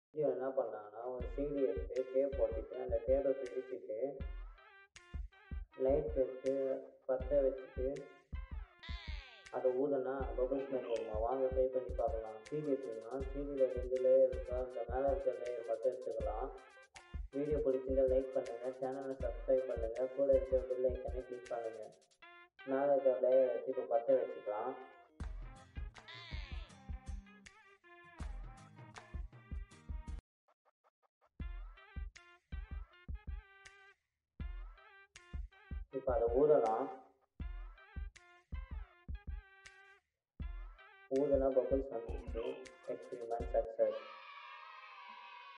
Video என்ன பண்ணலான்னா, ஒரு சீடி எடுத்து டேப் போட்டுட்டு அந்த டேப்பை பிரிச்சுட்டு லைட் எடுத்து பற்ற வச்சுட்டு அதை ஊதுனா பபுள்ஸ் மாதிரி வருமா? வாங்க ட்ரை பண்ணி பார்க்கலாம். சீடி எடுத்துக்கலாம். சீடியில் 2 லேயர் இருக்கா, அந்த மேலே இருக்கிற லேயர் மட்டும் எடுத்துக்கலாம். வீடியோ பிடிச்சிருந்தா லைக் பண்ணுங்கள், சேனலை சப்ஸ்கிரைப் பண்ணுங்கள், கூட இருக்கிற பெல் ஐக்கனை கிளிக் பண்ணுங்கள். மேலே இருக்கிற லேயர் வச்சு இப்போ பற்ற வச்சுக்கலாம். இப்போ அதை ஊதலாம். ஊதுனா பபுள்ஸ் வந்துச்சு. Experiment success.